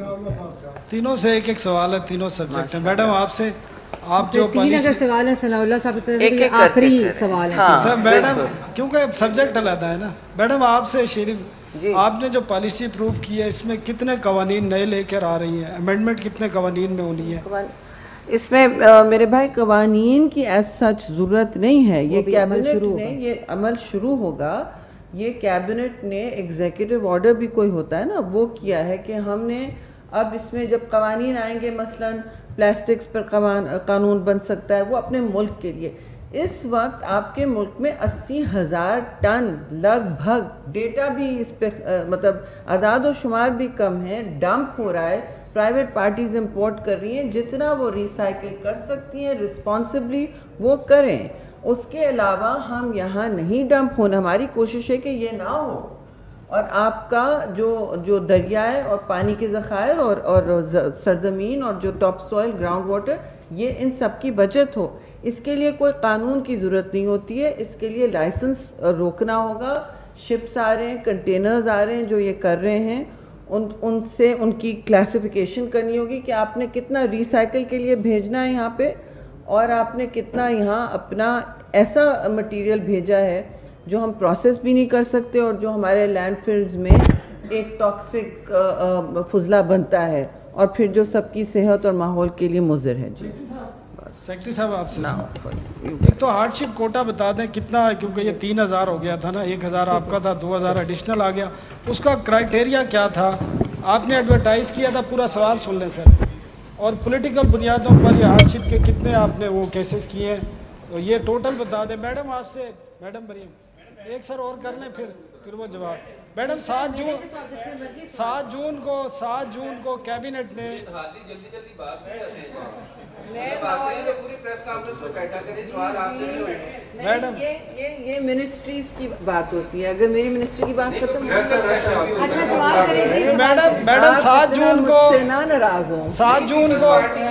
تینوں سے ایک سوال ہے، تینوں سبجیکٹ ہیں. میڈم آپ سے، آپ جو تین اگر سوال ہے ثناء اللہ صاحب آخری سوال ہے سر. میڈم کیونکہ سبجیکٹ علیحدہ ہے نا. میڈم آپ سے شریف، آپ نے جو پالیسی اپروو کی ہے اس میں کتنے قوانین نئے لے کر آ رہی ہیں؟ امینڈمنٹ کتنے قوانین میں ہونی ہے؟ اس میں میرے بھائی قوانین کی ایز سچ ضرورت نہیں ہے. یہ کیبنٹ نے، یہ عمل شروع ہوگا. یہ کیبنٹ نے ایگزیکٹو آرڈر بھی کوئی ہوتا ہے نا، وہ کیا ہے کہ ہم نے اب اس میں جب قوانین آئیں گے، مثلاً پلاسٹکس پر قانون بن سکتا ہے وہ اپنے ملک کے لیے. اس وقت آپ کے ملک میں 80,000 ٹن لگ بھگ، ڈیٹا بھی اس پہ مطلب اعداد و شمار بھی کم ہے، ڈمپ ہو رہا ہے. پرائیویٹ پارٹیز امپورٹ کر رہی ہیں. جتنا وہ ریسائیکل کر سکتی ہیں رسپانسبلی وہ کریں. اس کے علاوہ ہم یہاں نہیں ڈمپ ہونا. ہماری کوشش ہے کہ یہ نہ ہو اور آپ کا جو دریائے اور پانی کے ذخائر اور سرزمین اور جو ٹاپ سوئل گراؤنڈ واٹر، یہ ان سب کی بچت ہو. اس کے لیے کوئی قانون کی ضرورت نہیں ہوتی ہے. اس کے لیے لائسنس روکنا ہوگا. شپس آ رہے ہیں، کنٹینرز آ رہے ہیں جو یہ کر رہے ہیں، ان سے ان کی کلاسیفیکیشن کرنی ہوگی کہ آپ نے کتنا ریسائیکل کے لیے بھیجنا ہے یہاں پہ اور آپ نے کتنا یہاں اپنا ایسا مٹیریل بھیجا ہے جو ہم پروسیس بھی نہیں کر سکتے اور جو ہمارے لینڈ فلز میں ایک ٹاکسک فضلہ بنتا ہے اور پھر جو سب کی صحت اور ماحول کے لیے مضر ہے. جی سیکرٹری صاحب آپ سے ایک تو ہارڈ شپ کوٹا بتا دیں کتنا ہے، کیونکہ یہ 3,000 ہو گیا تھا نا، 1,000 آپ کا تھا، 2,000 ایڈیشنل آ گیا. اس کا کرائٹیریا کیا تھا؟ آپ نے ایڈورٹائز کیا تھا، پورا سوال سن لیں سر. اور پولیٹیکل بنیادوں پر یہ ہارڈ شپ کے کتنے آپ نے وہ کیسز کیے ہیں، تو یہ ٹوٹل بتا دیں. میڈم آپ سے، میڈم مریم ایک سر اور کر لیں پھر وہ جواب. میڈم 7 جون کو کیبنٹ نے میڈم یہ منسٹریز کی بات ہوتی ہے. اگر میری منسٹری کی بات ختم میڈم 7 جون کو نہ ناراض ہوں. 7 جون کو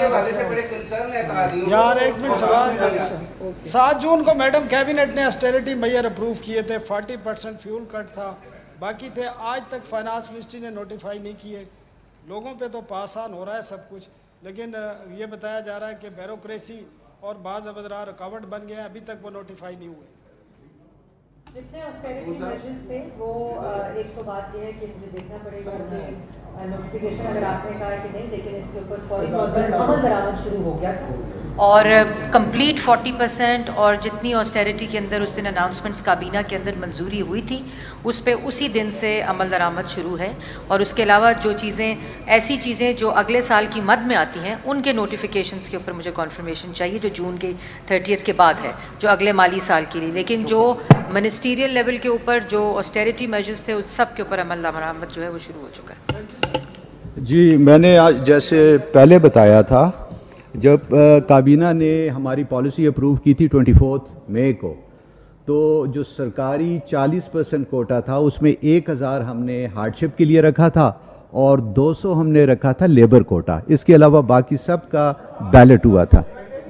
یار ایک منٹ سوال. 7 جون کو میڈم کیبنٹ نے اسٹیرٹی میئر اپروو کیے تھے. 40% فیول کٹ تھا، باقی تھے. آج تک فائنانس منسٹری نے نوٹیفائی نہیں کیے. لوگوں پہ تو پاسان ہو رہا ہے سب کچھ، لیکن یہ بتایا جا رہا ہے کہ بیوروکریسی اور بعض ابزار رکاوٹ بن گئے ہیں، ابھی تک وہ نوٹیفائی نہیں ہوئے. جتنے آسٹیرٹی میجرز تھے وہ ایک تو بات یہ ہے کہ مجھے دیکھنا پڑے گا کہ نوٹیفیکیشن اگر آپ نے کہا ہے کہ نہیں، لیکن اس کے اوپر فوری طور پر عمل درآمد شروع ہو گیا تھا اور کمپلیٹ 40% اور جتنی آسٹیریٹی کے اندر اس دن اناؤنسمنٹس کابینہ کے اندر منظوری ہوئی تھی اس پہ اسی دن سے عمل درآمد شروع ہے. اور اس کے علاوہ جو چیزیں ایسی چیزیں جو اگلے سال کی مد میں آتی ہیں ان کے نوٹیفیکیشنز کے اوپر مجھے کنفرمیشن چاہیے جو جون کے 30 کے بعد ہے جو اگلے مالی سال کے لیے. لیکن جو منسٹیریل لیول کے اوپر جو آسٹیریٹی میجرز تھے اس سب کے اوپر عمل درآمد جو ہے وہ شروع ہو چکا ہے. جی میں نے جیسے پہلے بتایا تھا جب کابینہ نے ہماری پالیسی اپروو کی تھی 24 مئی کو تو جو سرکاری 40% کوٹا تھا اس میں 1000 ہم نے ہارڈ شپ کے لیے رکھا تھا اور 200 ہم نے رکھا تھا لیبر کوٹا. اس کے علاوہ باقی سب کا بیلٹ ہوا تھا.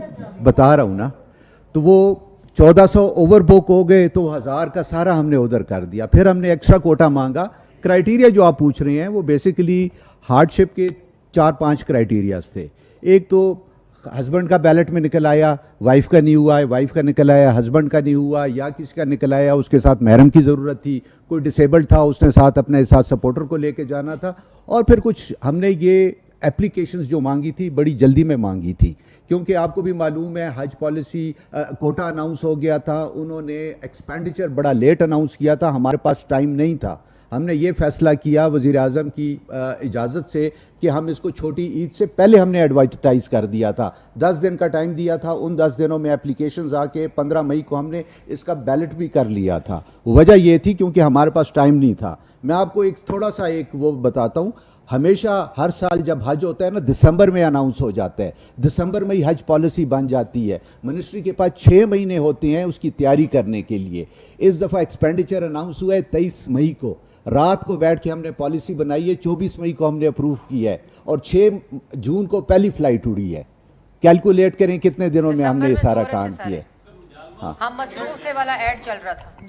بتا رہا ہوں نا. تو وہ 1400 اوور بک ہو گئے تو 1000 کا سارا ہم نے ادھر کر دیا. پھر ہم نے ایکسٹرا کوٹا مانگا. کرائیٹیریا جو آپ پوچھ رہے ہیں وہ بیسیکلی ہارڈ شپ کے 4-5 کرائیٹیریاز تھے. ایک تو ہسبینڈ کا بیلٹ میں نکل آیا, وائف کا نہیں ہوا ہے, وائف کا نکل آیا, ہسبینڈ کا نہیں ہوا, یا کسی کا نکل آیا اس کے ساتھ محرم کی ضرورت تھی, کوئی ڈسیبلڈ تھا اس نے ساتھ اپنے ساتھ سپورٹر کو لے کے جانا تھا. اور پھر کچھ ہم نے یہ اپلیکیشنز جو مانگی تھی بڑی جلدی میں مانگی تھی کیونکہ آپ کو بھی معلوم ہے حج پالیسی کوٹا اناؤنس ہو گیا تھا, انہوں نے ایکسپینڈیچر بڑا لیٹ اناؤنس کیا تھا, ہمارے پاس ٹائم نہیں تھا. ہم نے یہ فیصلہ کیا وزیر اعظم کی اجازت سے کہ ہم اس کو چھوٹی عید سے پہلے ہم نے ایڈورٹائز کر دیا تھا. 10 دن کا ٹائم دیا تھا. ان 10 دنوں میں اپلیکیشنز آ کے 15 مئی کو ہم نے اس کا بیلٹ بھی کر لیا تھا. وجہ یہ تھی کیونکہ ہمارے پاس ٹائم نہیں تھا. میں آپ کو ایک تھوڑا سا ایک وہ بتاتا ہوں. ہمیشہ ہر سال جب حج ہوتا ہے نا دسمبر میں اناؤنس ہو جاتا ہے, دسمبر میں ہی حج پالیسی بن جاتی ہے. منسٹری کے پاس 6 مہینے ہوتے ہیں اس کی تیاری کرنے کے لیے. اس دفعہ ایکسپینڈیچر اناؤنس ہوا ہے 23 مئی کو. رات کو بیٹھ کے ہم نے پالیسی بنائی ہے, 24 مئی کو ہم نے اپروو کی ہے اور 6 جون کو پہلی فلائٹ اڑی ہے. کیلکولیٹ کریں کتنے دنوں میں ہم نے یہ سارا کام کیا. ہاں ہم مصروف تھے والا ایڈ چل رہا تھا.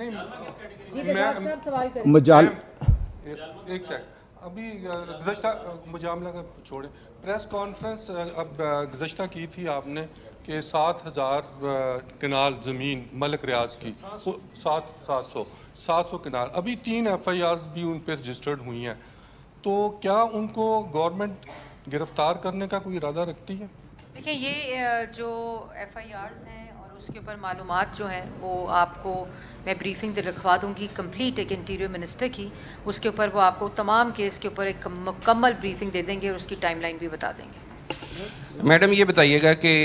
مجال ایک سیکنڈ ابھی گزشتہ مجاملہ کا چھوڑیں. پریس کانفرنس اب گزشتہ کی تھی آپ نے کہ 7000 کنال زمین ملک ریاض کی 700 کنال. ابھی 3 FIRs بھی ان پہ رجسٹرڈ ہوئی ہیں. تو کیا ان کو گورنمنٹ گرفتار کرنے کا کوئی ارادہ رکھتی ہے؟ دیکھیں یہ جو FIRs ہیں اور اس کے اوپر معلومات جو ہیں وہ آپ کو میں بریفنگ رکھوا دوں گی کمپلیٹ ایک انٹیریئر منسٹر کی. اس کے اوپر وہ آپ کو تمام کیس کے اوپر ایک مکمل بریفنگ دے دیں گے اور اس کی ٹائم لائن بھی بتا دیں گے. میڈم یہ بتائیے گا کہ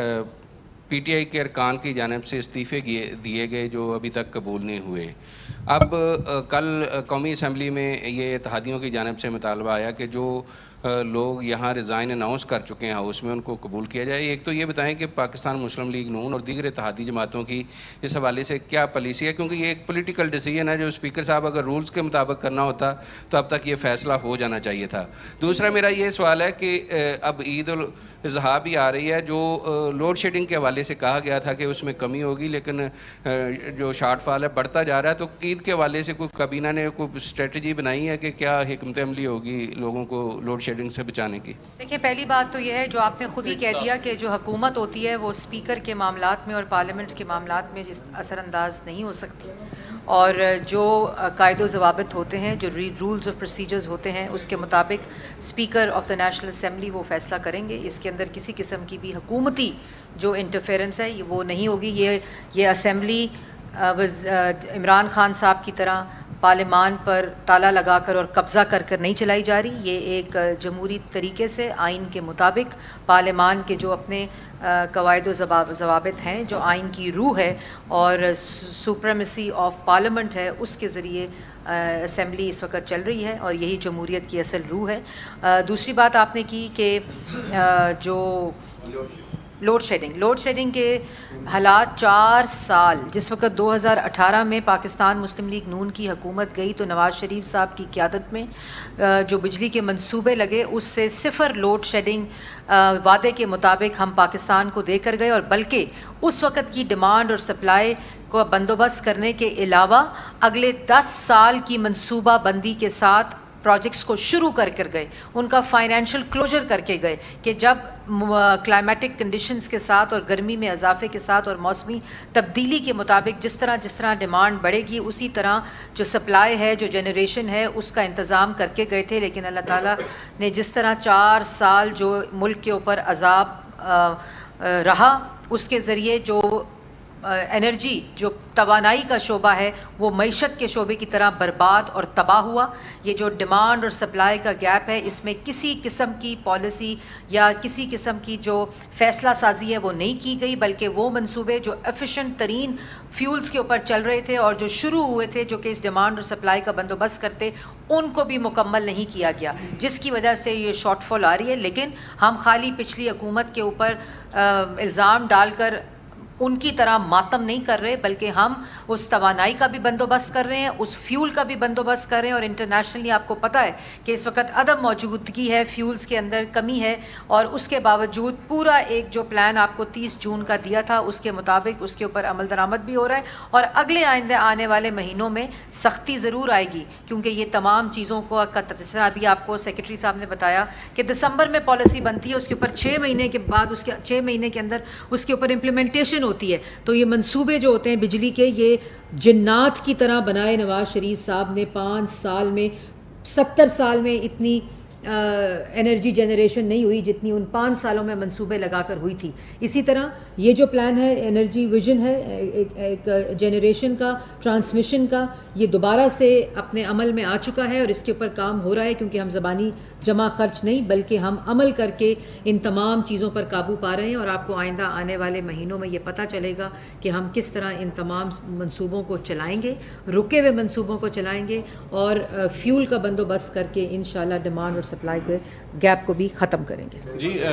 PTI کے ارکان کی جانب سے استعفے دیے گئے جو ابھی تک قبول نہیں ہوئے. اب کل قومی اسمبلی میں یہ اتحادیوں کی جانب سے مطالبہ آیا کہ جو لوگ یہاں ریزائن اناؤنس کر چکے ہیں ہاؤس میں ان کو قبول کیا جائے. ایک تو یہ بتائیں کہ پاکستان مسلم لیگ نون اور دیگر اتحادی جماعتوں کی اس حوالے سے کیا پالیسی ہے, کیونکہ یہ ایک پولیٹیکل ڈیسیجن ہے جو اسپیکر صاحب اگر رولز کے مطابق کرنا ہوتا تو اب تک یہ فیصلہ ہو جانا چاہیے تھا. دوسرا میرا یہ سوال ہے کہ اب عید الاضحیٰ بھی آ رہی ہے, جو لوڈ شیڈنگ کے حوالے سے کہا گیا تھا کہ اس میں کمی ہوگی لیکن جو شارٹ فال ہے بڑھتا جا رہا ہے. تو عید کے حوالے سے کوئی کابینہ نے کوئی اسٹریٹجی بنائی ہے کہ کیا حکمت عملی ہوگی لوگوں کو لوڈ شیڈنگ سے بچانے کی؟ دیکھیں پہلی بات تو یہ ہے جو آپ نے خود ہی کہہ دیا کہ جو حکومت ہوتی ہے وہ اسپیکر کے معاملات میں اور پارلیمنٹ کے معاملات میں اثر انداز نہیں ہو سکتی. اور جو قاعد و ضوابط ہوتے ہیں جو رولز آف پروسیجرز ہوتے ہیں اس کے مطابق speaker of the national assembly وہ فیصلہ کریں گے. اس کے اندر کسی قسم کی بھی حکومتی جو انٹرفیرنس ہے وہ نہیں ہوگی. یہ اسمبلی عمران خان صاحب کی طرح پارلیمان پر تالا لگا کر اور قبضہ کر نہیں چلائی جا رہی. یہ ایک جمہوری طریقے سے آئین کے مطابق پارلیمان کے جو اپنے قواعد و ضوابط ہیں جو آئین کی روح ہے اور سپریمیسی آف پارلیمنٹ ہے اس کے ذریعے اسمبلی اس وقت چل رہی ہے اور یہی جمہوریت کی اصل روح ہے. دوسری بات آپ نے کی کہ جو لوڈ شیڈنگ کے حالات 4 سال جس وقت 2018 میں پاکستان مسلم لیگ نون کی حکومت گئی تو نواز شریف صاحب کی قیادت میں جو بجلی کے منصوبے لگے اس سے 0 لوڈ شیڈنگ وعدے کے مطابق ہم پاکستان کو دے کر گئے. اور بلکہ اس وقت کی ڈیمانڈ اور سپلائی کو بندوبست کرنے کے علاوہ اگلے 10 سال کی منصوبہ بندی کے ساتھ پروجیکٹس کو شروع کر گئے, ان کا فائنینشیل کلوجر کر کے گئے کہ جب کلائمیٹک کنڈیشنز کے ساتھ اور گرمی میں اضافے کے ساتھ اور موسمی تبدیلی کے مطابق جس طرح ڈیمانڈ بڑھے گی اسی طرح جو سپلائی ہے جو جنریشن ہے اس کا انتظام کر کے گئے تھے. لیکن اللہ تعالیٰ نے جس طرح 4 سال جو ملک کے اوپر عذاب رہا، اس کے ذریعے جو انرجی، جو توانائی کا شعبہ ہے وہ معیشت کے شعبے کی طرح برباد اور تباہ ہوا۔ یہ جو ڈیمانڈ اور سپلائی کا گیپ ہے، اس میں کسی قسم کی پالیسی یا کسی قسم کی جو فیصلہ سازی ہے وہ نہیں کی گئی، بلکہ وہ منصوبے جو ایفیشنٹ ترین فیولز کے اوپر چل رہے تھے اور جو شروع ہوئے تھے جو کہ اس ڈیمانڈ اور سپلائی کا بندوبست کرتے، ان کو بھی مکمل نہیں کیا گیا، جس کی وجہ سے یہ شارٹ فال آ رہی ہے۔ لیکن ہم خالی پچھلی حکومت کے اوپر الزام ڈال کر ان کی طرح ماتم نہیں کر رہے، بلکہ ہم اس توانائی کا بھی بندوبست کر رہے ہیں، اس فیول کا بھی بندوبست کر رہے ہیں، اور انٹرنیشنلی آپ کو پتہ ہے کہ اس وقت عدم موجودگی ہے، فیولز کے اندر کمی ہے، اور اس کے باوجود پورا ایک جو پلان آپ کو 30 جون کا دیا تھا اس کے مطابق اس کے اوپر عمل درآمد بھی ہو رہا ہے، اور اگلے آئندہ آنے والے مہینوں میں سختی ضرور آئے گی، کیونکہ یہ تمام چیزوں کو جس طرح ابھی آپ کو سیکرٹری صاحب نے بتایا کہ دسمبر میں پالیسی بنتی ہے، اس کے اوپر 6 مہینے کے بعد اس کے 6 مہینے کے اندر اس کے اوپر امپلیمنٹیشن ہوتی ہے۔ تو یہ منصوبے جو ہوتے ہیں بجلی کے، یہ جنات کی طرح بنائے نواز شریف صاحب نے 5 سال میں، 70 سال میں اتنی انرجی جنریشن نہیں ہوئی جتنی ان 5 سالوں میں منصوبے لگا کر ہوئی تھی۔ اسی طرح یہ جو پلان ہے، انرجی ویژن ہے ایک جنریشن کا، ٹرانسمیشن کا، یہ دوبارہ سے اپنے عمل میں آ چکا ہے اور اس کے اوپر کام ہو رہا ہے، کیونکہ ہم زبانی جمع خرچ نہیں بلکہ ہم عمل کر کے ان تمام چیزوں پر قابو پا رہے ہیں، اور آپ کو آئندہ آنے والے مہینوں میں یہ پتہ چلے گا کہ ہم کس طرح ان تمام منصوبوں کو چلائیں گے، رکے ہوئے منصوبوں کو چلائیں گے، اور فیول کا بندوبست کر کے انشاءاللہ ڈیمانڈ اور سپلائی کے گیپ کو بھی ختم کریں گے۔